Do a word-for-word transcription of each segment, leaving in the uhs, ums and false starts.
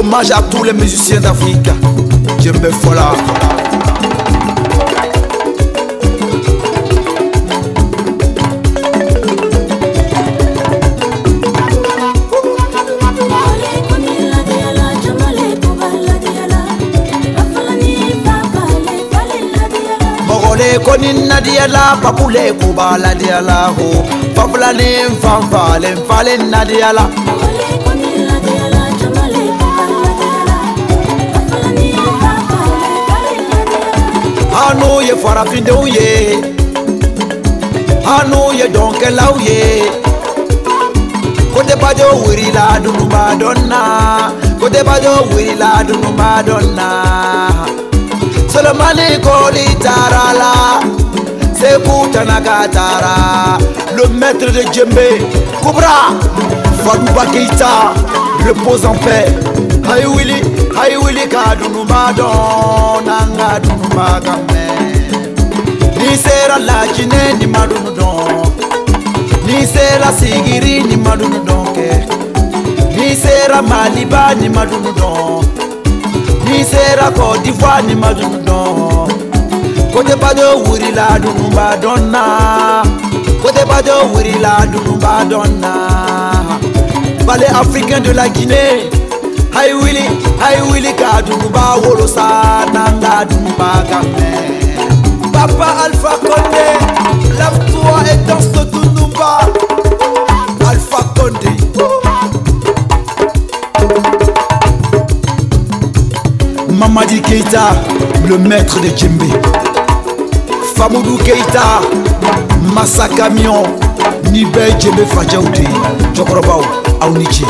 Hommage à tous les musiciens d'Afrique. Djembe Fola. Koni Nadiala, papule kuba la diala ho, papula ne mfamfa le mfale Nadiala. Koni Nadiala, jamale kuba la diala, papula ne mfamfa le mfale Nadiala. Anu ye farafinde uye, anu ye donke la uye. Kote bajo wiri la dunu madonna, kote bajo wiri la dunu madonna. Solomani Koli Tarala, Sekou Nagatara, le maître de Djembe, Koubra, Fadouba Keita, repose en paix. Haï Willy, Haï Willy Kadounou Madon, Nanga Dounou Magame. Ni sera la Guinée, ni Madounou Don, ni sera Sigiri, ni Madounou Donke, ni sera Maliba, ni Madounou Don. Ni sera Côte d'Ivoire ni Madounou. Côté Bado wuri la dunu Madonna. Côté Bado wuri la dunu Madonna. Ballet africain de la Guinée. Haï Willy, Haï Willy Kadunu ba wolosa nanga dunu bagame. Papa Alpha Condé, lave-toi et danse le Tunumba. Alpha Condé. Mamadi Keita, le maître de Djembe. Famoudou Keita, Massa Camion, Nibe Djembe Fadjaoudi, Djokorobao, Aounichi.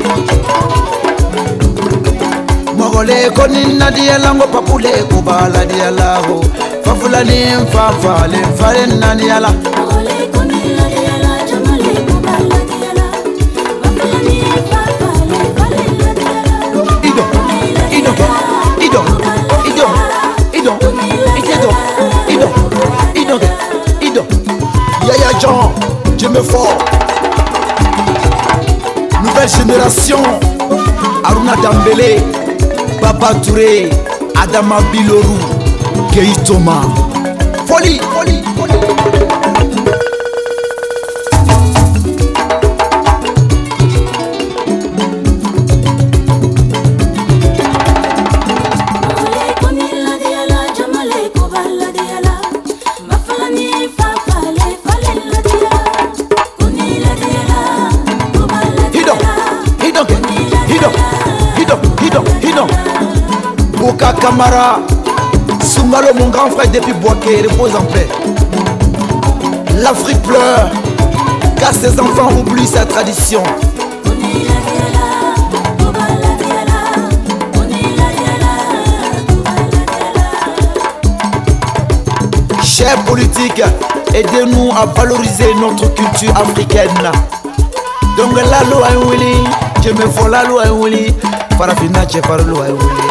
Mogole koni Nadiala ngo papule kuba la diala ho. Fafula ni mfafa le mfale Nadiala. Mogole koni Nadiala jamale kuba la diala. Fafula ni mfafa le mfale Nadiala. Ido, Ido. Idon, Idon, Idon, Idon, Idon, Idon, Idon, Yaya Jean, Djembe Fort. Nouvelle génération, Aruna Dambélé, Baba Touré, Adama Bilorou, Gueye Thomas. Folie, folie, folie. Boka Kamara, Soumalo mon grand frère depuis Boaké, repose en paix. L'Afrique pleure, car ses enfants oublient sa tradition. Chers politiques, aidez-nous à valoriser notre culture africaine. Donc la loi est Willy, je me fais la loi est Willy, Farafina je fais la loi est Willy.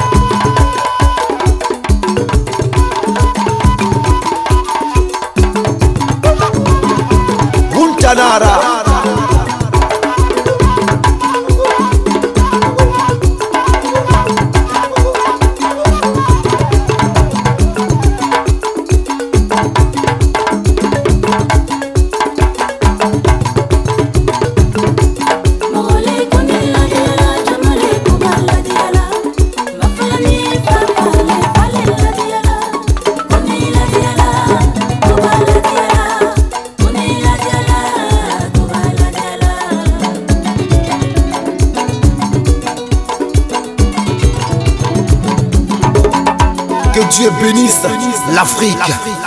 Buntanara. Que Dieu bénisse l'Afrique.